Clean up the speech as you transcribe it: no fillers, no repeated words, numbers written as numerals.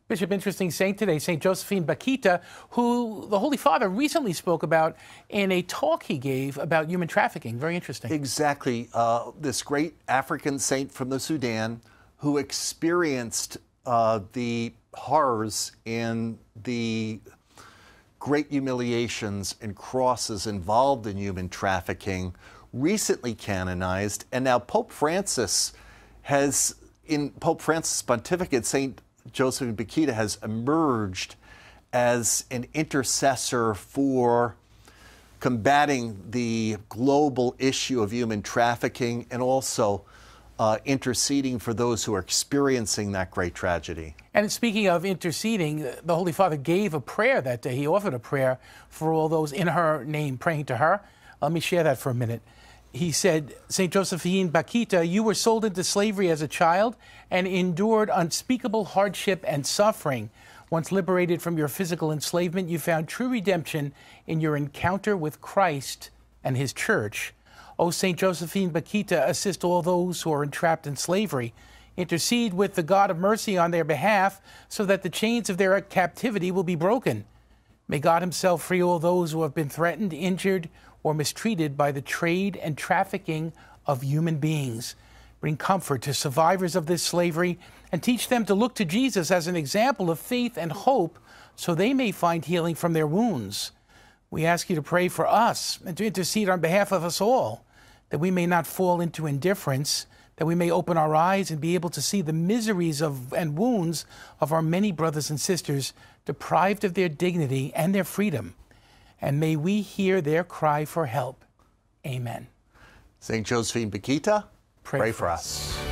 Bishop, interesting saint today, St. Josephine Bakhita, who the Holy Father recently spoke about in a talk he gave about human trafficking. Very interesting. Exactly. This great African saint from the Sudan who experienced the horrors and the great humiliations and crosses involved in human trafficking, recently canonized, and now Pope Francis has, in Pope Francis' pontificate, St. Josephine Bakhita has emerged as an intercessor for combating the global issue of human trafficking and also interceding for those who are experiencing that great tragedy. And speaking of interceding, the Holy Father gave a prayer that day. He offered a prayer for all those in her name praying to her. Let me share that for a minute. He said, St. Josephine Bakhita, you were sold into slavery as a child and endured unspeakable hardship and suffering. Once liberated from your physical enslavement, you found true redemption in your encounter with Christ and his church. O St. Josephine Bakhita, assist all those who are entrapped in slavery. Intercede with the God of mercy on their behalf so that the chains of their captivity will be broken. May God himself free all those who have been threatened, injured, or mistreated by the trade and trafficking of human beings. Bring comfort to survivors of this slavery and teach them to look to Jesus as an example of faith and hope so they may find healing from their wounds. We ask you to pray for us and to intercede on behalf of us all, that we may not fall into indifference, that we may open our eyes and be able to see the miseries and wounds of our many brothers and sisters deprived of their dignity and their freedom. And may we hear their cry for help. Amen. St. Josephine Bakhita, pray for us.